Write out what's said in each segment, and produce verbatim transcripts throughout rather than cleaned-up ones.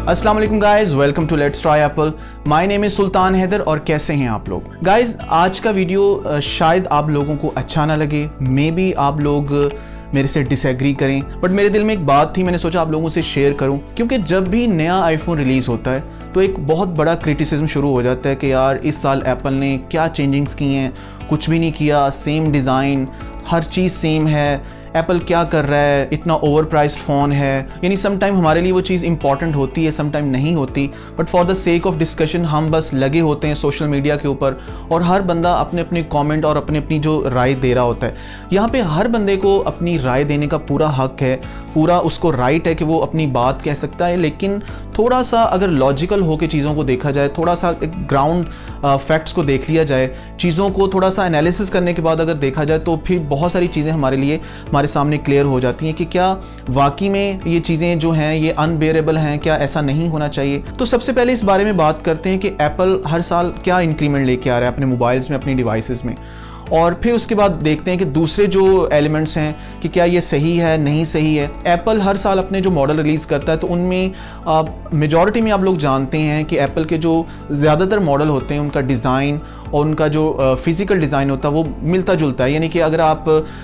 अस्सलाम वालेकुम guys, welcome to let's try Apple. My name is Sultan Haider और कैसे हैं आप लोग गाइस। आज का वीडियो शायद आप लोगों को अच्छा ना लगे, मे बी आप लोग मेरे से डिसएग्री करें, बट मेरे दिल में एक बात थी, मैंने सोचा आप लोगों से शेयर करूं। क्योंकि जब भी नया आईफोन रिलीज़ होता है तो एक बहुत बड़ा क्रिटिसिज्म शुरू हो जाता है कि यार इस साल एप्पल ने क्या चेंजिंग्स की हैं, कुछ भी नहीं किया, सेम डिज़ाइन, हर चीज़ सेम है, एप्पल क्या कर रहा है, इतना ओवर प्राइस्ड फ़ोन है। यानी सम टाइम हमारे लिए वो चीज़ इंपॉर्टेंट होती है, सम टाइम नहीं होती, but for the sake of discussion हम बस लगे होते हैं सोशल मीडिया के ऊपर और हर बंदा अपने अपने कमेंट और अपनी अपनी जो राय दे रहा होता है। यहाँ पे हर बंदे को अपनी राय देने का पूरा हक है, पूरा उसको राइट है कि वो अपनी बात कह सकता है, लेकिन थोड़ा सा अगर लॉजिकल हो के चीज़ों को देखा जाए, थोड़ा सा ग्राउंड फैक्ट्स को देख लिया जाए, चीज़ों को थोड़ा सा एनालिसिस करने के बाद अगर देखा जाए तो फिर बहुत सारी चीज़ें हमारे लिए हमारे सामने क्लियर हो जाती हैं कि क्या वाकई में ये चीज़ें जो हैं ये अनबेरेबल हैं, क्या ऐसा नहीं होना चाहिए। तो सबसे पहले इस बारे में बात करते हैं कि एप्पल हर साल क्या इंक्रीमेंट लेके आ रहा है अपने मोबाइल्स में, अपनी डिवाइसेस में, और फिर उसके बाद देखते हैं कि दूसरे जो एलिमेंट्स हैं कि क्या ये सही है नहीं सही है। एप्पल हर साल अपने जो मॉडल रिलीज़ करता है तो उनमें मेजॉरिटी में आप लोग जानते हैं कि एप्पल के जो ज़्यादातर मॉडल होते हैं उनका डिज़ाइन और उनका जो फिज़िकल डिज़ाइन होता है वो मिलता जुलता है। यानी कि अगर आप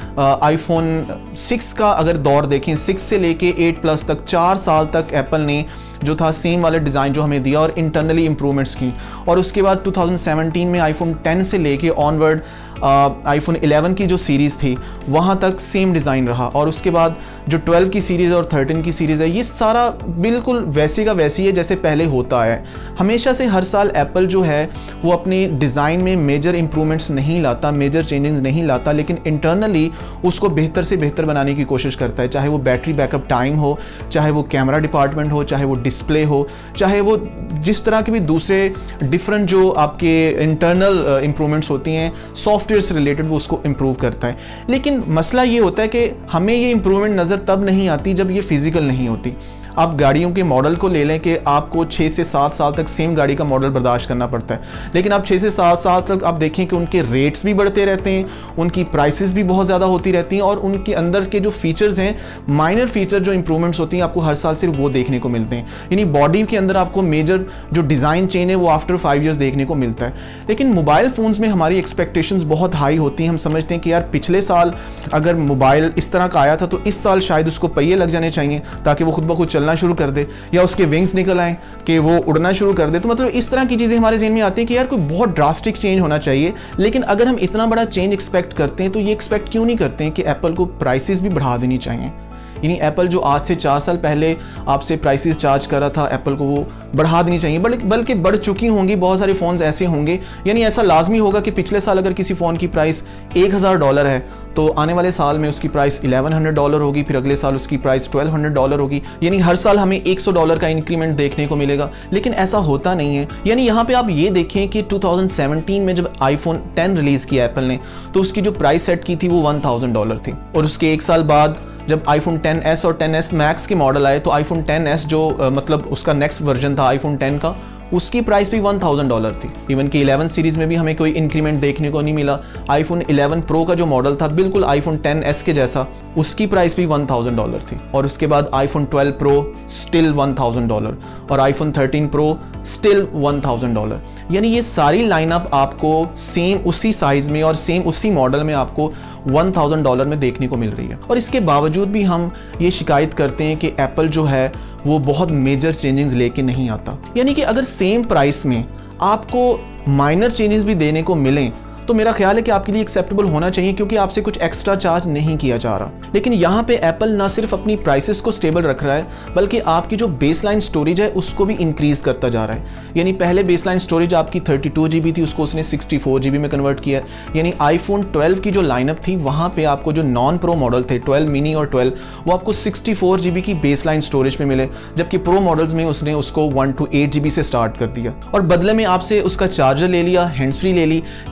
आईफोन सिक्स का अगर दौर देखें, सिक्स से लेके एट प्लस तक चार साल तक एप्पल ने जो था सेम वाला डिज़ाइन जो हमें दिया और इंटरनली इम्प्रूवमेंट्स की, और उसके बाद टू थाउजेंड सेवनटीन में आईफोन टेन से लेके ऑनवर्ड आईफोन इलेवन की जो सीरीज़ थी वहाँ तक सेम डिज़ाइन रहा, और उसके बाद जो ट्वेल्व की सीरीज़ और थर्टीन की सीरीज़ है ये सारा बिल्कुल वैसे का वैसी है जैसे पहले होता है। हमेशा से हर साल एप्पल जो है वो अपने डिज़ाइन में मेजर इंप्रूवमेंट्स नहीं लाता, मेजर चेंजेस नहीं लाता, लेकिन इंटरनली उसको बेहतर से बेहतर बनाने की कोशिश करता है। चाहे वो बैटरी बैकअप टाइम हो, चाहे वो कैमरा डिपार्टमेंट हो, चाहे वो डिस्प्ले हो, चाहे वो जिस तरह के भी दूसरे डिफरेंट जो आपके इंटरनल इंप्रूवमेंट्स होती हैं सॉफ्टवेयर से रिलेटेड, वो उसको इम्प्रूव करता है। लेकिन मसला ये होता है कि हमें ये इंप्रूवमेंट नज़र तब नहीं आती जब ये फिजिकल नहीं होती। आप गाड़ियों के मॉडल को ले लें कि आपको छः से सात साल तक सेम गाड़ी का मॉडल बर्दाश्त करना पड़ता है, लेकिन आप छः से सात साल तक आप देखें कि उनके रेट्स भी बढ़ते रहते हैं, उनकी प्राइसेस भी बहुत ज़्यादा होती रहती हैं, और उनके अंदर के जो फीचर्स हैं, माइनर फीचर जो इंप्रूवमेंट्स होती हैं, आपको हर साल सिर्फ वो देखने को मिलते हैं। यानी बॉडी के अंदर आपको मेजर जो डिज़ाइन चेंज है वो आफ्टर फाइव ईयर्स देखने को मिलता है। लेकिन मोबाइल फ़ोन्स में हमारी एक्सपेक्टेशंस बहुत हाई होती हैं। हम समझते हैं कि यार पिछले साल अगर मोबाइल इस तरह का आया था तो इस साल शायद उसको पहिए लग जाने चाहिए ताकि वो खुद ब खुद चलना शुरू कर दे, या उसके विंग्स निकल आए कि वो उड़ना शुरू कर दे। तो मतलब इस तरह की चीज़ें हमारे ज़हन में आती हैं कि यार कोई बहुत ड्रास्टिक चेंज होना चाहिए। लेकिन अगर हम इतना बड़ा चेंज एक्सपेक्ट करते हैं तो ये एक्सपेक्ट क्यों नहीं करते हैं कि एप्पल को प्राइसेस भी बढ़ा देनी चाहिए। यानी एप्पल जो आज से चार साल पहले आपसे प्राइसेस चार्ज कर रहा था, एप्पल को वो बढ़ा देनी चाहिए, बल्कि बढ़ चुकी होंगी। बहुत सारे फ़ोन्स ऐसे होंगे, यानी ऐसा लाजमी होगा कि पिछले साल अगर किसी फ़ोन की प्राइस एक हज़ार डॉलर है तो आने वाले साल में उसकी प्राइस इलेवन हंड्रेड डॉलर होगी, फिर अगले साल उसकी प्राइस ट्वेल्व हंड्रेड डॉलर होगी। यानी हर साल हमें एक सौ डॉलर का इंक्रीमेंट देखने को मिलेगा, लेकिन ऐसा होता नहीं है। यानी यहाँ पे आप ये देखें कि टू थाउजेंड सेवनटीन में जब आईफोन टेन रिलीज़ किया एप्पल ने तो उसकी जो प्राइस सेट की थी वो वन थाउजेंड डॉलर थी, और उसके एक साल बाद जब आईफोन टेन एस और टेन एस मैक्स के मॉडल आए तो आईफोन टेन एस जो आ, मतलब उसका नेक्स्ट वर्जन था आईफोन टेन का, उसकी प्राइस भी वन थाउजेंड डॉलर थी। इवन कि इलेवन सीरीज़ में भी हमें कोई इंक्रीमेंट देखने को नहीं मिला। आईफोन इलेवन प्रो का जो मॉडल था बिल्कुल आईफोन टेन एस के जैसा, उसकी प्राइस भी वन थाउजेंड डॉलर थी, और उसके बाद iPhone twelve pro still one thousand dollar, और iPhone thirteen pro still one thousand dollar. यानी ये सारी लाइनअप आपको सेम उसी साइज़ में और सेम उसी मॉडल में आपको वन थाउजेंड डॉलर में देखने को मिल रही है। और इसके बावजूद भी हम ये शिकायत करते हैं कि एप्पल जो है वो बहुत मेजर चेंजेस लेके नहीं आता। यानी कि अगर सेम प्राइस में आपको माइनर चेंजेस भी देने को मिलें तो मेरा ख्याल है कि आपके लिए एक्सेप्टेबल होना चाहिए, क्योंकि आपसे कुछ एक्स्ट्रा चार्ज नहीं किया जा रहा। लेकिन यहाँ पे एप्पल ना सिर्फ अपनी प्राइसेस को स्टेबल रख रहा है बल्कि आपकी जो बेसलाइन स्टोरेज है उसको भी इंक्रीज करता जा रहा है। यानी पहले बेसलाइन स्टोरेज आपकी थर्टी टू जी बी थी, उसको उसने सिक्सटी फोर जी बी में कन्वर्ट किया। यानी आईफोन ट्वेल्व की जो लाइनअप थी वहाँ पे आपको जो नॉन प्रो मॉडल थे ट्वेल्व मिनी और ट्वेल्व, वो आपको सिक्सटी फोर जी बी की बेसलाइन स्टोरेज में मिले, जबकि प्रो मॉडल्स में उसने उसको one two eight G B से स्टार्ट कर दिया, और बदले में आपसे उसका चार्जर ले लिया, हैंड्स फ्री ले ली, लेकिन साथ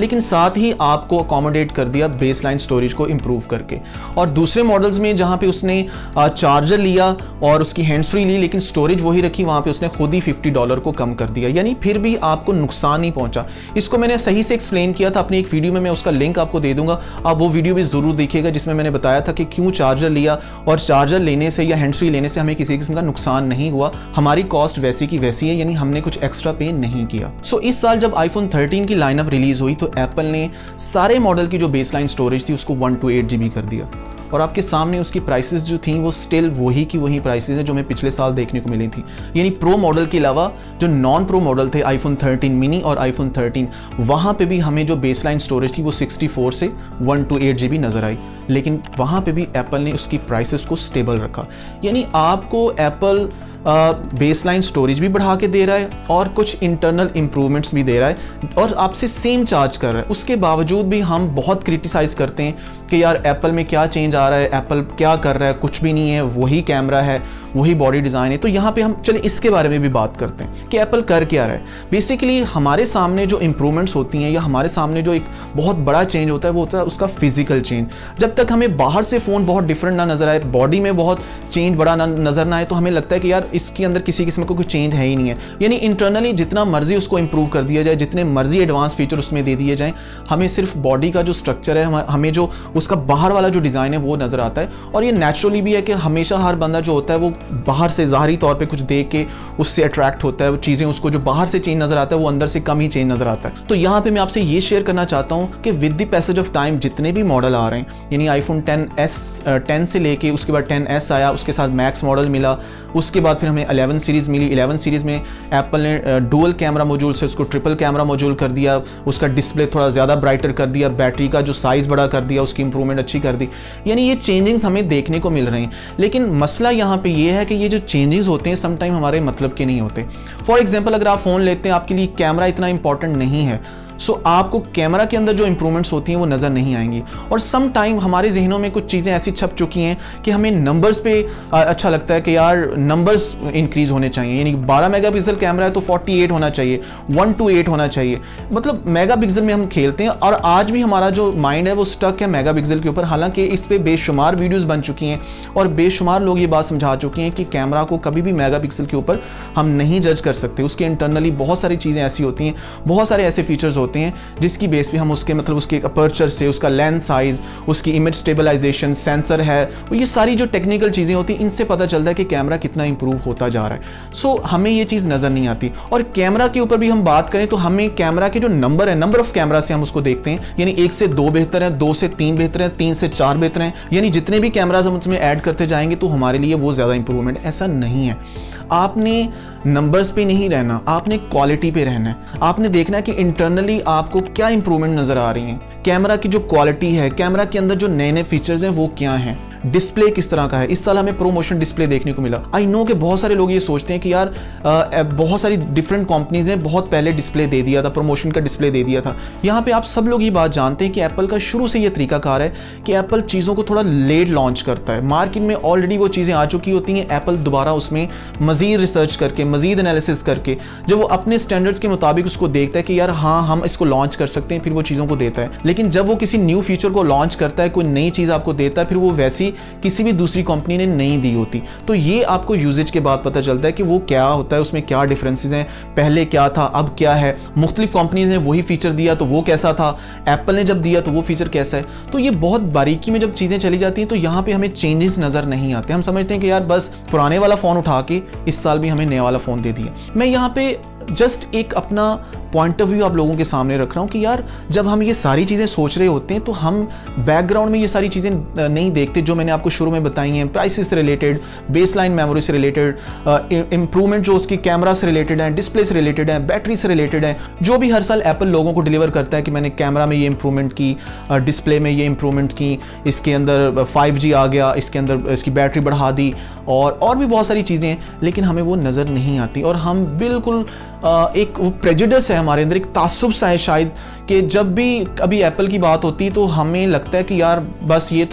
साथ ही आपको अकोमोडेट कर दिया बेसलाइन स्टोरेज को इंप्रूव करके। और दूसरे मॉडल्स में जहां पे उसने चार्जर लिया और उसकी हैंड्स फ्री ली लेकिन स्टोरेज वही रखी, वहां पे उसने खुद ही फिफ्टी डॉलर को कम कर दिया, यानी फिर भी आपको नुकसान नहीं पहुंचा। इसको मैंने सही से एक्सप्लेन किया था अपनी एक वीडियो में, मैं उसका लिंक आपको दे दूंगा, आप वो वीडियो भी जरूर देखिएगा, जिसमें मैंने बताया था कि क्यों चार्जर लिया और चार्जर लेने से या हैंड्स फ्री लेने से हमें किसी किस्म का नुकसान नहीं हुआ, हमारी कॉस्ट वैसी की वैसी है, यानी हमने कुछ एक्स्ट्रा पे नहीं किया। सो so, इस साल जब आईफोन थर्टीन की लाइनअप रिलीज हुई तो एप्पल ने सारे मॉडल की जो बेसलाइन स्टोरेज थी उसको वन टू एट जीबी कर दिया, और आपके सामने उसकी प्राइसेस जो थी वो स्टिल वही की वही प्राइसेस है जो हमें पिछले साल देखने को मिली थी। यानी प्रो मॉडल के अलावा जो नॉन प्रो मॉडल थे आईफोन थर्टीन मिनी और आईफोन थर्टीन, वहां पे भी हमें जो बेसलाइन स्टोरेज थी वो सिक्सटी फोर से वन टू एट जीबी नजर आई, लेकिन वहां पे भी एप्पल ने उसकी प्राइसेस को स्टेबल रखा। यानी आपको एप्पल बेसलाइन स्टोरेज भी बढ़ा के दे रहा है और कुछ इंटरनल इंप्रूवमेंट्स भी दे रहा है और आपसे सेम चार्ज कर रहा है। उसके बावजूद भी हम बहुत क्रिटिसाइज करते हैं कि यार एप्पल में क्या चेंज आ रहा है, एप्पल क्या कर रहा है, कुछ भी नहीं है, वही कैमरा है, वही बॉडी डिज़ाइन है। तो यहाँ पे हम चले इसके बारे में भी बात करते हैं कि एप्पल कर क्या रहा है। बेसिकली हमारे सामने जो इंप्रूवमेंट्स होती हैं या हमारे सामने जो एक बहुत बड़ा चेंज होता है वो होता है उसका फिजिकल चेंज। जब तक हमें बाहर से फ़ोन बहुत डिफरेंट ना नजर आए, बॉडी में बहुत चेंज बड़ा ना नजर ना आए, तो हमें लगता है कि यार इसके अंदर किसी किस्म का कोई चेंज है ही नहीं है। यानी इंटरनली जितना मर्जी उसको इंप्रूव कर दिया जाए, जितने मर्जी एडवांस फीचर उसमें दे दिए जाएं, हमें सिर्फ बॉडी का जो स्ट्रक्चर है, हमें जो उसका बाहर वाला जो डिज़ाइन है वो नज़र आता है। और ये नेचुरली भी है कि हमेशा हर बंदा जो होता है वो बाहर से ज़ाहरी तौर पे कुछ देख के उससे अट्रैक्ट होता है, वो चीज़ें उसको जो बाहर से चेंज नज़र आता है वो अंदर से कम ही चेंज नज़र आता है। तो यहाँ पे मैं आपसे ये शेयर करना चाहता हूँ कि with the passage of time जितने भी मॉडल आ रहे हैं, यानी आईफोन टेन एस टेन से लेके उसके बाद टेन एस आया, उसके साथ मैक्स मॉडल मिला, उसके बाद फिर हमें इलेवन सीरीज़ मिली। इलेवन सीरीज़ में एप्पल ने डुअल कैमरा मॉड्यूल से उसको ट्रिपल कैमरा मॉड्यूल कर दिया, उसका डिस्प्ले थोड़ा ज़्यादा ब्राइटर कर दिया, बैटरी का जो साइज़ बड़ा कर दिया, उसकी इंप्रूवमेंट अच्छी कर दी। यानी ये चेंजेस हमें देखने को मिल रहे हैं, लेकिन मसला यहाँ पे ये है कि ये जो चेंजेस होते हैं समटाइम हमारे मतलब के नहीं होते। फॉर एग्जांपल अगर आप फ़ोन लेते हैं, आपके लिए कैमरा इतना इंपॉर्टेंट नहीं है, सो so, आपको कैमरा के अंदर जो इंप्रूवमेंट्स होती हैं वो नज़र नहीं आएंगी। और सम टाइम हमारे जहनों में कुछ चीज़ें ऐसी छप चुकी हैं कि हमें नंबर्स पे अच्छा लगता है कि यार नंबर्स इंक्रीज होने चाहिए, यानी बारह मेगापिक्सल कैमरा है तो अड़तालीस होना चाहिए, वन टू एट होना चाहिए, मतलब मेगापिक्सल में हम खेलते हैं। और आज भी हमारा जो माइंड है वो स्टक है मेगापिक्सल के ऊपर, हालांकि इस पर बेशुमार वीडियोज़ बन चुकी हैं और बेशुमार लोग ये बात समझा चुके हैं कि कैमरा को कभी भी मेगापिक्सल के ऊपर हम नहीं जज कर सकते। उसके इंटरनली बहुत सारी चीज़ें ऐसी होती हैं, बहुत सारे ऐसे फीचर्स होते हैं जिसकी बेस पे हम उसके मतलब उसके अपर्चर से, उसका लेंस साइज, उसकी इमेज स्टेबलाइजेशन, सेंसर है, ये सारी जो टेक्निकल चीज़ें होती हैं इनसे पता चलता है कि कैमरा कितना इंप्रूव होता जा रहा है। सो so, हमें ये चीज़ नज़र नहीं आती। और कैमरा के ऊपर भी हम बात करें तो हमें कैमरा के जो नंबर है, नंबर ऑफ कैमरा से हम उसको देखते हैं, यानी एक से दो बेहतर है, दो से तीन बेहतर है, तीन से चार बेहतर हैं, यानी जितने भी कैमराज हम उसमें ऐड करते जाएंगे तो हमारे लिए वो ज़्यादा इंप्रूवमेंट। ऐसा नहीं है। आपने नंबर्स पे नहीं रहना, आपने क्वालिटी पे रहना है। आपने देखना है कि इंटरनली आपको क्या इंप्रूवमेंट नज़र आ रही है, कैमरा की जो क्वालिटी है, कैमरा के अंदर जो नए नए फीचर्स हैं वो क्या हैं, डिस्प्ले किस तरह का है। इस साल हमें प्रोमोशन डिस्प्ले देखने को मिला। आई नो कि बहुत सारे लोग ये सोचते हैं कि यार आ, बहुत सारी डिफरेंट कंपनीज ने बहुत पहले डिस्प्ले दे दिया था, प्रमोशन का डिस्प्ले दे दिया था। यहाँ पे आप सब लोग ये बात जानते हैं कि एप्पल का शुरू से ये तरीकाकार है कि एप्पल चीज़ों को थोड़ा लेट लॉन्च करता है। मार्केट में ऑलरेडी वो चीज़ें आ चुकी होती हैं, एप्पल दोबारा उसमें मजीद रिसर्च करके, मजीद एनालिसिस करके, जब वो अपने स्टैंडर्ड्स के मुताबिक उसको देखता है कि यार हाँ हम इसको लॉन्च कर सकते हैं, फिर वो चीज़ों को देता है। लेकिन जब वो किसी न्यू फीचर को लॉन्च करता है, कोई नई चीज़ आपको देता है, फिर वो वैसी किसी भी दूसरी कंपनी ने नहीं दी होती। तो ये आपको यूजेज के बाद पता चलता है कि वो क्या होता है, उसमें क्या डिफरेंसेस हैं, पहले क्या था अब क्या है। मुख्तलिफ कंपनीज ने वही फीचर दिया तो वो कैसा था, एप्पल ने जब दिया तो वो फीचर कैसा है। तो ये बहुत बारीकी में जब चीज़ें चली जाती हैं तो यहाँ पे हमें चेंजेस नज़र नहीं आते। हम समझते हैं कि यार बस पुराने वाला फ़ोन उठा के इस साल भी हमें नया वाला फ़ोन दे दिया। मैं यहाँ पे जस्ट एक अपना पॉइंट ऑफ व्यू आप लोगों के सामने रख रहा हूँ कि यार जब हम ये सारी चीज़ें सोच रहे होते हैं तो हम बैकग्राउंड में ये सारी चीज़ें नहीं देखते जो मैंने आपको शुरू में बताई हैं, प्राइसेस से रिलेटेड, बेसलाइन मेमोरी से रिलेटेड, इंप्रूवमेंट जो उसकी कैमरा से रिलेटेड है, डिस्प्ले से रिलेटेड है, बैटरी से रिलेटेड है, जो भी हर साल एप्पल लोगों को डिलीवर करता है कि मैंने कैमरा में ये इंप्रूवमेंट की, डिस्प्ले में ये इंप्रूवमेंट की, इसके अंदर फाइव जी आ गया, इसके अंदर इसकी बैटरी बढ़ा दी और और भी बहुत सारी चीज़ें हैं, लेकिन हमें वो नज़र नहीं आती। और हम बिल्कुल एक वो प्रेजुडिस है हमारे अंदर, एक तासुब सा है शायद, कि जब भी कभी एप्पल की बात होती तो हमें लगता है कि यार बस ये तो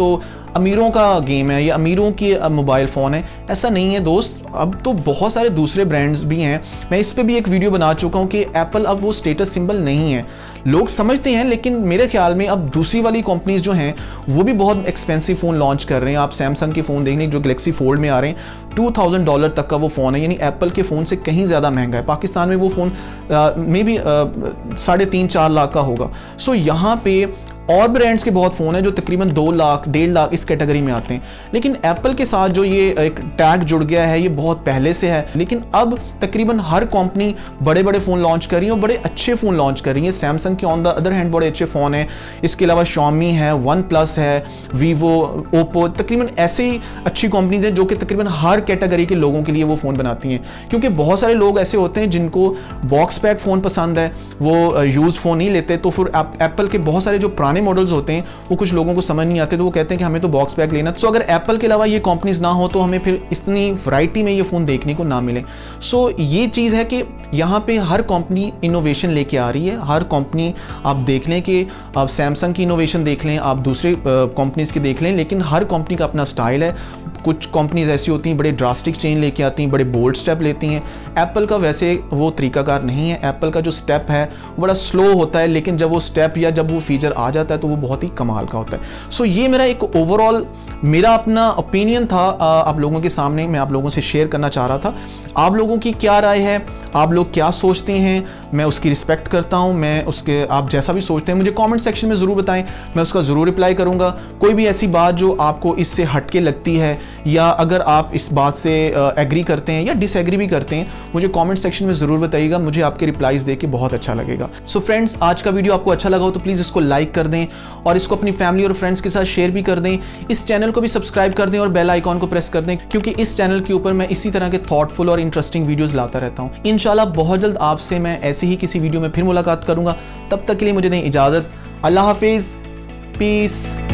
अमीरों का गेम है, ये अमीरों की मोबाइल फ़ोन है, ऐसा नहीं है दोस्त। अब तो बहुत सारे दूसरे ब्रांड्स भी हैं, मैं इस पे भी एक वीडियो बना चुका हूँ कि एप्पल अब वो स्टेटस सिंबल नहीं है। लोग समझते हैं, लेकिन मेरे ख्याल में अब दूसरी वाली कंपनीज जो हैं वो भी बहुत एक्सपेंसिव फ़ोन लॉन्च कर रहे हैं। आप सैमसंग के फ़ोन देख लें जो गैलेक्सी फोल्ड में आ रहे हैं, टू थाउजेंड डॉलर तक का वो फ़ोन है, यानी एप्पल के फ़ोन से कहीं ज़्यादा महंगा है। पाकिस्तान में वो फ़ोन मे बी साढ़े तीन चार लाख का होगा। सो यहाँ पे और ब्रांड्स के बहुत फ़ोन हैं जो तकरीबन दो लाख डेढ़ लाख इस कैटेगरी में आते हैं, लेकिन एप्पल के साथ जो ये एक टैग जुड़ गया है ये बहुत पहले से है। लेकिन अब तकरीबन हर कंपनी बड़े बड़े फ़ोन लॉन्च कर रही है और बड़े अच्छे फ़ोन लॉन्च कर रही है। सैमसंग के ऑन द अदर हैंड बड़े अच्छे फ़ोन हैं, इसके अलावा शॉमी है, वन प्लस है, वीवो, ओप्पो, तकरीबन ऐसे ही अच्छी कंपनीज हैं जो कि तकरीबन हर कैटेगरी के लोगों के लिए वो फ़ोन बनाती हैं। क्योंकि बहुत सारे लोग ऐसे होते हैं जिनको बॉक्स पैक फ़ोन पसंद है, वो यूज़ फ़ोन नहीं लेते, तो फिर एप्पल के बहुत सारे जो पुराने मॉडल्स होते हैं वो कुछ लोगों को समझ नहीं आते, तो वो कहते हैं कि हमें तो बॉक्स पैक लेना। सो अगर एप्पल के अलावा ये कंपनीज ना हो तो हमें फिर इतनी वैरायटी में ये फ़ोन देखने को ना मिले। सो ये चीज़ है कि यहाँ पे हर कंपनी इनोवेशन लेके आ रही है। हर कंपनी आप देख लें कि आप सैमसंग की इनोवेशन देख लें, आप दूसरे कंपनीज की देख लें, लेकिन हर कंपनी का अपना स्टाइल है। कुछ कंपनीज ऐसी होती हैं बड़े ड्रास्टिक चेंज लेके आती हैं, बड़े बोल्ड स्टेप लेती हैं। एप्पल का वैसे वो तरीकाकार नहीं है। एप्पल का जो स्टेप है वो बड़ा स्लो होता है, लेकिन जब वो स्टेप या जब वो फीचर आ जाता है तो वो बहुत ही कमाल का होता है। सो ये मेरा एक ओवरऑल मेरा अपना ओपिनियन था, आप लोगों के सामने मैं आप लोगों से शेयर करना चाह रहा था। आप लोगों की क्या राय है, आप लोग क्या सोचते हैं, मैं उसकी रिस्पेक्ट करता हूं। मैं उसके आप जैसा भी सोचते हैं मुझे कमेंट सेक्शन में ज़रूर बताएं, मैं उसका ज़रूर रिप्लाई करूंगा। कोई भी ऐसी बात जो आपको इससे हटके लगती है, या अगर आप इस बात से एग्री करते हैं या डिसएग्री भी करते हैं, मुझे कमेंट सेक्शन में ज़रूर बताइएगा। मुझे आपके रिप्लाईज देके बहुत अच्छा लगेगा। सो फ्रेंड्स, आज का वीडियो आपको अच्छा लगा हो तो प्लीज़ इसको लाइक कर दें और इसको अपनी फैमिली और फ्रेंड्स के साथ शेयर भी कर दें। इस चैनल को भी सब्सक्राइब कर दें और बेल आइकॉन को प्रेस कर दें, क्योंकि इस चैनल के ऊपर मैं इसी तरह के थॉटफुल और इंटरेस्टिंग वीडियोज़ लाता रहता हूँ। इंशाल्लाह बहुत जल्द आपसे मैं ऐसे ही किसी वीडियो में फिर मुलाकात करूंगा। तब तक के लिए मुझे दें इजाज़त। अल्लाह हाफिज़, पीस।